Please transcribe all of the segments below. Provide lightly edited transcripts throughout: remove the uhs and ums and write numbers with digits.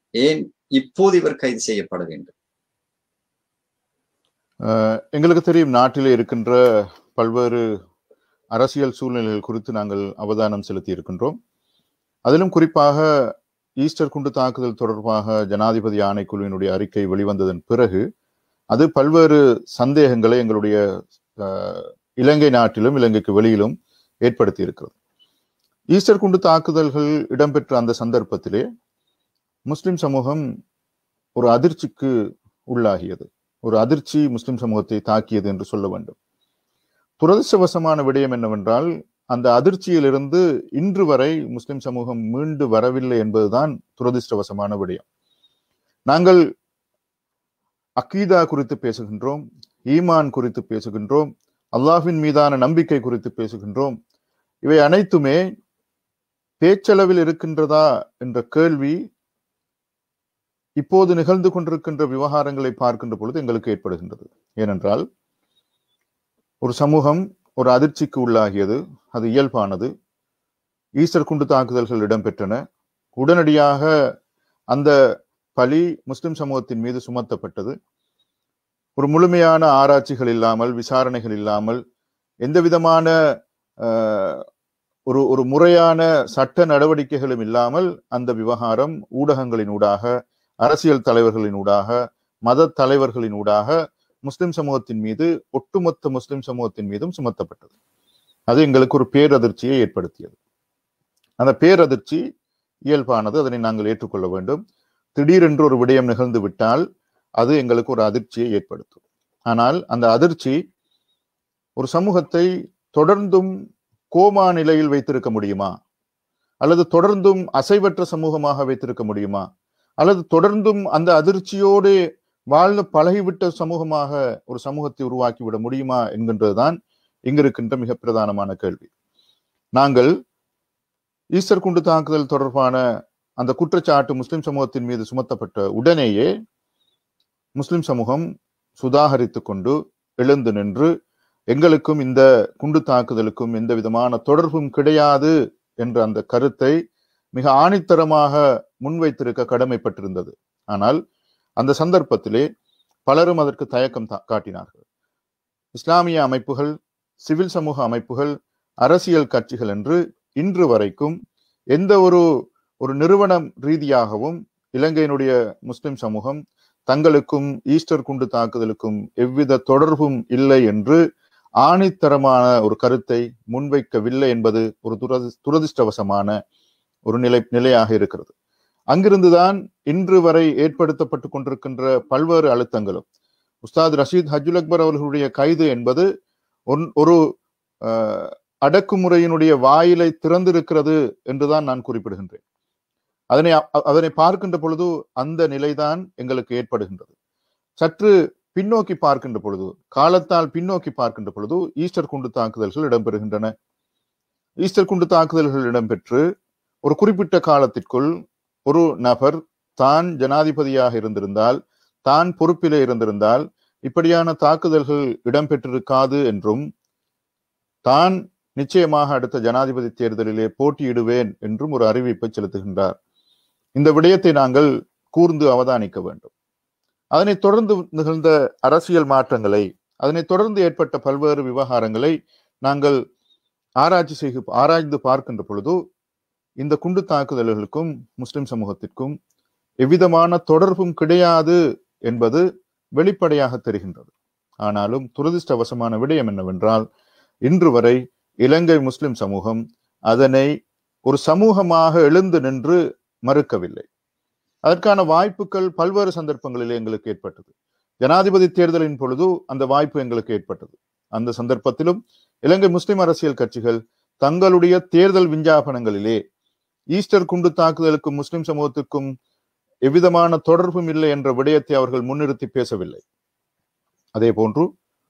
ஏன் இப்போது இவர் கைது செய்யப்பட வேண்டும்? எங்களுக்கு தெரியும், நாட்டிலே இருக்கின்ற பல்வேறு அரசியல் சூழ்நிலைகள் குறித்து நாங்கள் அவதானம் செலுத்தி இருக்கின்றோம். அதிலும் குறிப்பாக ஈஸ்டர் குண்டு தாக்குதல் தொடர்பாக ஜனாதிபதி ஆணைக்குழுவினுடைய அறிக்கை வெளிவந்ததன் பிறகு அது பல்வேறு சந்தேகங்களை எங்களுடைய இலங்கை நாட்டிலும் இலங்கைக்கு வெளியிலும் ஏற்படுத்தி இருக்கிறது. ஈஸ்டர் குண்டு தாக்குதல்கள் இடம்பெற்ற அந்த சந்தர்ப்பத்திலே முஸ்லிம் சமூகம் ஒரு அதிர்ச்சிக்கு உள்ளாகியது. ஒரு அதிர்ச்சி முஸ்லிம் சமூகத்தை தாக்கியது என்று சொல்ல வேண்டும். துரதிர்ஷ்டவசமான விடயம் என்னவென்றால், அந்த அதிர்ச்சியிலிருந்து இன்று வரை முஸ்லிம் சமூகம் மீண்டு வரவில்லை என்பதுதான் துரதிர்ஷ்டவசமான விடயம். நாங்கள் அக்கீதா குறித்து பேசுகின்றோம், ஈமான் குறித்து பேசுகின்றோம், அல்லாஹ்வின் மீதான நம்பிக்கை குறித்து பேசுகின்றோம். இவை அனைத்துமே பேச்சளவில் இருக்கின்றதா என்ற கேள்வி இப்போது நிகழ்ந்து கொண்டிருக்கின்ற விவகாரங்களை பார்க்கின்ற பொழுது எங்களுக்கு ஏற்படுகின்றது. ஏனென்றால், ஒரு சமூகம் ஒரு அதிர்ச்சிக்கு உள்ளாகியது, அது இயல்பானது. ஈஸ்டர் குண்டு தாக்குதல்கள் இடம்பெற்றன. உடனடியாக அந்த பழி முஸ்லிம் சமூகத்தின் மீது சுமத்தப்பட்டது. ஒரு முழுமையான ஆராய்ச்சிகள் இல்லாமல், விசாரணைகள் இல்லாமல், எந்த விதமான ஒரு முறையான சட்ட நடவடிக்கைகளும் இல்லாமல் அந்த விவகாரம் ஊடகங்களினூடாக, அரசியல் தலைவர்களினூடாக, மத தலைவர்களினூடாக முஸ்லிம் சமூகத்தின் மீது, ஒட்டுமொத்த முஸ்லிம் சமூகத்தின் மீதும் சுமத்தப்பட்டது. அது எங்களுக்கு ஒரு பேரதிர்ச்சியை ஏற்படுத்தியது. அந்த பேரதிர்ச்சி இயல்பானது, அதனை நாங்கள் ஏற்றுக்கொள்ள வேண்டும். திடீரென்று ஒரு விடயம் நிகழ்ந்து விட்டால் அது எங்களுக்கு ஒரு அதிர்ச்சியை ஏற்படுத்தும். ஆனால் அந்த அதிர்ச்சி ஒரு சமூகத்தை தொடர்ந்தும் கோமா நிலையில் வைத்திருக்க முடியுமா? அல்லது தொடர்ந்தும் அசைவற்ற சமூகமாக வைத்திருக்க முடியுமா? அல்லது தொடர்ந்தும் அந்த அதிர்ச்சியோடு வாழ்ந்து பழகிவிட்ட சமூகமாக ஒரு சமூகத்தை உருவாக்கிவிட முடியுமா என்கின்றதுதான் இங்கிருக்கின்ற மிக பிரதானமான கேள்வி. நாங்கள் ஈஸ்டர் குண்டு தாக்குதல் தொடர்பான அந்த குற்றச்சாட்டு முஸ்லிம் சமூகத்தின் மீது சுமத்தப்பட்ட உடனேயே முஸ்லிம் சமூகம் சுதாகரித்து கொண்டு எழுந்து நின்று, எங்களுக்கும் இந்த குண்டு தாக்குதலுக்கும் எந்த விதமான தொடர்பும் கிடையாது என்ற அந்த கருத்தை மிக ஆணித்தரமாக முன்வைத்திருக்க கடமைப்பட்டிருந்தது. ஆனால் அந்த சந்தர்ப்பத்திலே பலரும் அதற்கு தயக்கம் காட்டினார்கள். இஸ்லாமிய அமைப்புகள், சிவில் சமூக அமைப்புகள், அரசியல் கட்சிகள் என்று இன்று வரைக்கும் எந்த ஒரு நிறுவனம் ரீதியாகவும் இலங்கையினுடைய முஸ்லிம் சமூகம் தங்களுக்கும் ஈஸ்டர் குண்டு தாக்குதலுக்கும் எவ்வித தொடர்பும் இல்லை என்று ஆணித்தரமான ஒரு கருத்தை முன்வைக்கவில்லை என்பது ஒரு துரதிர்ஷ்டவசமான ஒரு நிலையாக இருக்கிறது. அங்கிருந்துதான் இன்று வரை ஏற்படுத்தப்பட்டு கொண்டிருக்கின்ற பல்வேறு அழுத்தங்களும். உஸ்தாத் ரஷீத் ஹஜ்ஜுல் அக்பர் அவர்களுடைய கைது என்பது ஒரு அடக்குமுறையினுடைய வாயிலை திறந்திருக்கிறது என்றுதான் நான் குறிப்பிடுகின்றேன். அதனை பார்க்கின்ற பொழுது அந்த நிலைதான் எங்களுக்கு ஏற்படுகின்றது. சற்று பின்னோக்கி பார்க்கின்ற பொழுது, காலத்தால் பின்னோக்கி பார்க்கின்ற பொழுது ஈஸ்டர் குண்டு தாக்குதல்கள் இடம்பெறுகின்றன. ஈஸ்டர் குண்டு தாக்குதல்கள் இடம்பெற்று ஒரு குறிப்பிட்ட காலத்திற்குள் ஒரு நபர் தான் ஜனாதிபதியாக இருந்திருந்தால், தான் பொறுப்பிலே இருந்திருந்தால் இப்படியான தாக்குதல்கள் இடம்பெற்றிருக்காது என்றும், தான் நிச்சயமாக அடுத்த ஜனாதிபதி தேர்தலிலே போட்டியிடுவேன் என்றும் ஒரு அறிவிப்பை செலுத்துகின்றார். இந்த விடயத்தை நாங்கள் கூர்ந்து அவதானிக்க வேண்டும். அதனை தொடர்ந்து நிகழ்ந்த அரசியல் மாற்றங்களை, அதனை தொடர்ந்து ஏற்பட்ட பல்வேறு விவகாரங்களை நாங்கள் ஆராய்ந்து பார்க்கின்ற பொழுது இந்த குண்டு தாக்குதல்களுக்கும் முஸ்லிம் சமூகத்திற்கும் எவ்விதமான தொடர்பும் கிடையாது என்பது வெளிப்படையாக தெரிகின்றது. ஆனாலும் துரதிர்ஷ்டவசமான விடயம் என்னவென்றால், இன்று வரை இலங்கை முஸ்லிம் சமூகம் அதனை ஒரு சமூகமாக எழுந்து நின்று மறுக்கவில்லை. அதற்கான வாய்ப்புகள் பல்வேறு சந்தர்ப்பங்களிலே எங்களுக்கு ஏற்பட்டது. ஜனாதிபதி தேர்தலின் பொழுது அந்த வாய்ப்பு எங்களுக்கு ஏற்பட்டது. அந்த சந்தர்ப்பத்திலும் இலங்கை முஸ்லிம் அரசியல் கட்சிகள் தங்களுடைய தேர்தல் விஞ்ஞாபனங்களிலே ஈஸ்டர் குண்டு தாக்குதலுக்கும் முஸ்லிம் சமூகத்துக்கும் எவ்விதமான தொடர்பும் இல்லை என்ற விடயத்தை அவர்கள் முன்னிறுத்தி பேசவில்லை. அதே போன்று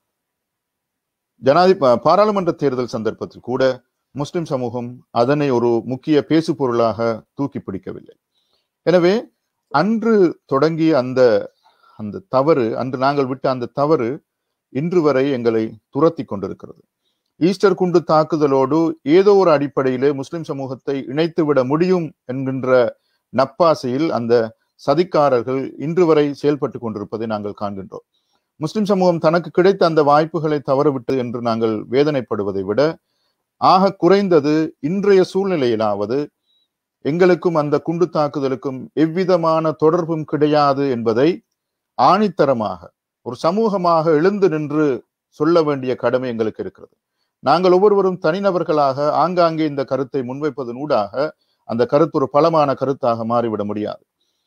பாராளுமன்ற தேர்தல் சந்தர்ப்பத்தில் கூட முஸ்லிம் சமூகம் அதனை ஒரு முக்கிய பேசு பொருளாக தூக்கி பிடிக்கவில்லை. எனவே அன்று தொடங்கிய அந்த தவறு, அன்று நாங்கள் விட்ட அந்த தவறு இன்று வரை எங்களை துரத்தி கொண்டிருக்கிறது. ஈஸ்டர் குண்டு தாக்குதலோடு ஏதோ ஒரு அடிப்படையிலே முஸ்லிம் சமூகத்தை இணைத்து விட முடியும் என்கின்ற நப்பாசையில் அந்த சதிக்காரர்கள் இன்று வரை செயல்பட்டு கொண்டிருப்பதை நாங்கள் காண்கின்றோம். முஸ்லிம் சமூகம் தனக்கு கிடைத்த அந்த வாய்ப்புகளை தவறவிட்டு என்று நாங்கள் வேதனைப்படுவதை விட ஆக குறைந்தது இன்றைய சூழ்நிலையிலாவது எங்களுக்கும் அந்த குண்டு தாக்குதலுக்கும் எவ்விதமான தொடர்பும் கிடையாது என்பதை ஆணித்தரமாக ஒரு சமூகமாக எழுந்து நின்று சொல்ல வேண்டிய கடமை எங்களுக்கு இருக்கிறது. நாங்கள் ஒவ்வொருவரும் தனிநபர்களாக ஆங்காங்கே இந்த கருத்தை முன்வைப்பதன் ஊடாக அந்த கருத்து ஒரு பலமான கருத்தாக மாறிவிட முடியாது.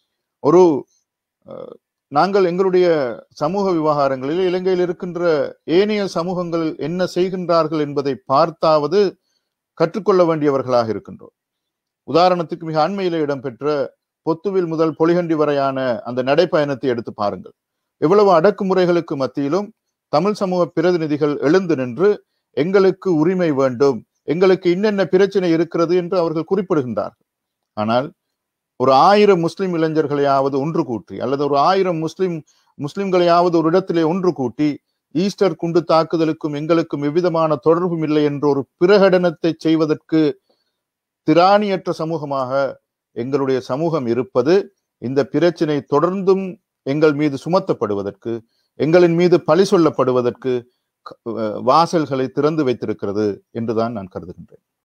நாங்கள் எங்களுடைய சமூக விவகாரங்களில் இலங்கையில் இருக்கின்ற ஏனைய சமூகங்கள் என்ன செய்கின்றார்கள் என்பதை பார்த்தாவது கற்றுக்கொள்ள வேண்டியவர்களாக இருக்கின்றோம். உதாரணத்துக்கு மிக அண்மையிலே இடம்பெற்ற பொத்துவில் முதல் பொலிகண்டி வரையான அந்த நடைப்பயணத்தை எடுத்து பாருங்கள். எவ்வளவு அடக்குமுறைகளுக்கு மத்தியிலும் தமிழ் சமூக பிரதிநிதிகள் எழுந்து நின்று எங்களுக்கு உரிமை வேண்டும், எங்களுக்கு இன்னென்ன பிரச்சனை இருக்கிறது என்று அவர்கள் குறிப்பிடுகின்றார்கள். ஆனால் ஒரு 1000 முஸ்லிம் இளைஞர்களையாவது ஒன்று கூட்டி அல்லது ஒரு 1000 முஸ்லிம்களையாவது ஒரு இடத்திலே ஒன்று கூட்டி ஈஸ்டர் குண்டு தாக்குதலுக்கும் எங்களுக்கும் எவ்விதமான தொடர்பும் இல்லை என்ற ஒரு பிரகடனத்தை செய்வதற்கு திராணியற்ற சமூகமாக எங்களுடைய சமூகம் இருப்பது இந்த பிரச்சனை தொடர்ந்தும் எங்கள் மீது சுமத்தப்படுவதற்கு, எங்களின் மீது பழி சொல்லப்படுவதற்கு வாசல்களை திறந்து வைத்திருக்கிறது என்றுதான் நான் கருதுகின்றேன்.